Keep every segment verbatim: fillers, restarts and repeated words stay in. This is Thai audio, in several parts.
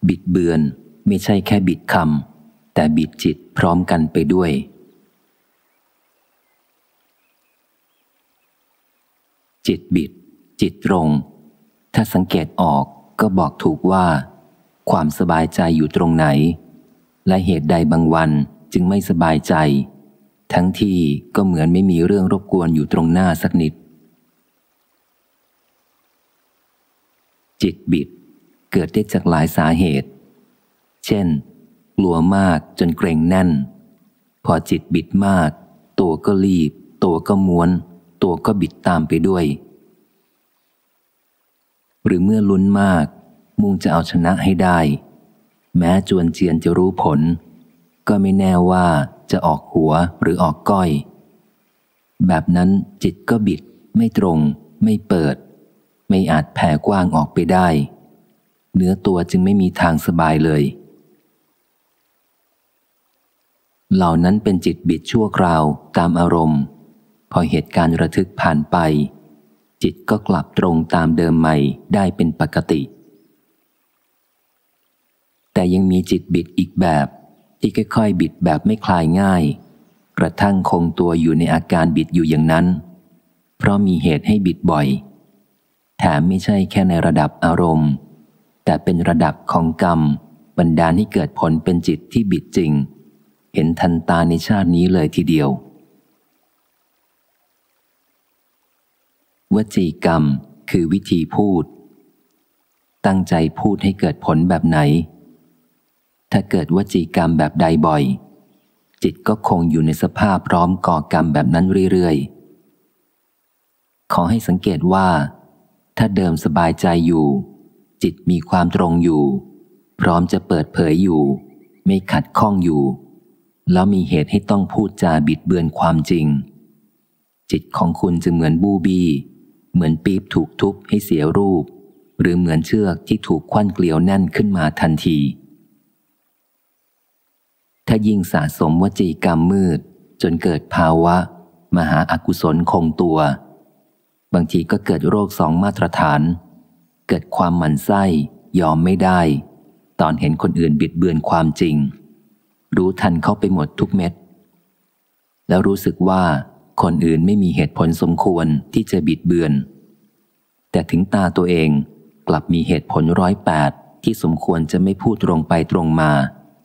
บิดเบือนไม่ใช่แค่บิดคำแต่บิดจิตพร้อมกันไปด้วยจิตบิดจิตตรงถ้าสังเกตออกก็บอกถูกว่าความสบายใจอยู่ตรงไหนและเหตุใดบางวันจึงไม่สบายใจทั้งที่ก็เหมือนไม่มีเรื่องรบกวนอยู่ตรงหน้าสักนิดจิตบิดเกิดได้จากหลายสาเหตุเช่นกลัวมากจนเกร็งแน่นพอจิตบิดมากตัวก็รีบตัวก็ม้วนตัวก็บิดตามไปด้วยหรือเมื่อลุ้นมากมุ่งจะเอาชนะให้ได้แม้จวนเจียนจะรู้ผลก็ไม่แน่ว่าจะออกหัวหรือออกก้อยแบบนั้นจิตก็บิดไม่ตรงไม่เปิดไม่อาจแผ่กว้างออกไปได้เนื้อตัวจึงไม่มีทางสบายเลยเหล่านั้นเป็นจิตบิดชั่วคราวตามอารมณ์พอเหตุการณ์ระทึกผ่านไปจิตก็กลับตรงตามเดิมใหม่ได้เป็นปกติแต่ยังมีจิตบิดอีกแบบที่ค่อยๆบิดแบบไม่คลายง่ายกระทั่งคงตัวอยู่ในอาการบิดอยู่อย่างนั้นเพราะมีเหตุให้บิดบ่อยแถมไม่ใช่แค่ในระดับอารมณ์แต่เป็นระดับของกรรมบันดาลให้เกิดผลเป็นจิตที่บิดจริงเห็นทันตาในชาตินี้เลยทีเดียววจีกรรมคือวิธีพูดตั้งใจพูดให้เกิดผลแบบไหนถ้าเกิดวจีกรรมแบบใดบ่อยจิตก็คงอยู่ในสภาพพร้อมก่อกรรมแบบนั้นเรื่อยๆขอให้สังเกตว่าถ้าเดิมสบายใจอยู่จิตมีความตรงอยู่พร้อมจะเปิดเผยอยู่ไม่ขัดข้องอยู่แล้วมีเหตุให้ต้องพูดจาบิดเบือนความจริงจิตของคุณจะเหมือนบูบี้เหมือนปี๊บถูกทุบให้เสียรูปหรือเหมือนเชือกที่ถูกควั้นเกลียวแน่นขึ้นมาทันทีถ้ายิ่งสะสมวจีกรรมมืดจนเกิดภาวะมหาอกุศลคงตัวบางทีก็เกิดโรคสองมาตรฐานเกิดความหมั่นไส้ยอมไม่ได้ตอนเห็นคนอื่นบิดเบือนความจริงรู้ทันเข้าไปหมดทุกเม็ดแล้วรู้สึกว่าคนอื่นไม่มีเหตุผลสมควรที่จะบิดเบือนแต่ถึงตาตัวเองกลับมีเหตุผลร้อยแปดที่สมควรจะไม่พูดตรงไปตรงมา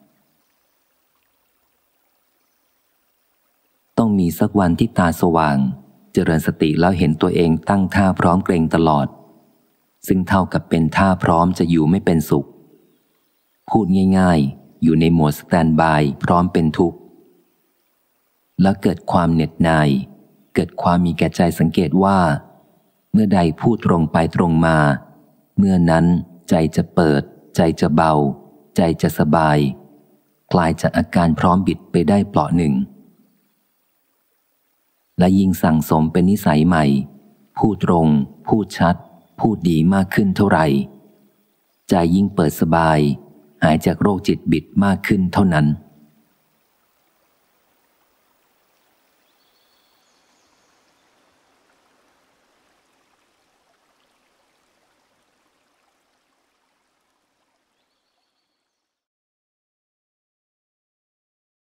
ต้องมีสักวันที่ตาสว่างเจริญสติแล้วเห็นตัวเองตั้งท่าพร้อมเกรงตลอดซึ่งเท่ากับเป็นท่าพร้อมจะอยู่ไม่เป็นสุขพูดง่ายๆอยู่ในโหมดสแตนด์บายพร้อมเป็นทุกข์แล้วเกิดความเหน็ดหน่ายเกิดความมีแก่ใจสังเกตว่าเมื่อใดพูดตรงไปตรงมาเมื่อนั้นใจจะเปิดใจจะเบาใจจะสบายคลายจากอาการพร้อมบิดไปได้เปลาะหนึ่งและยิ่งสั่งสมเป็นนิสัยใหม่พูดตรงพูดชัดพูดดีมากขึ้นเท่าไหร่ใจยิ่งเปิดสบายหายจากโรคจิตบิดมากขึ้นเท่านั้น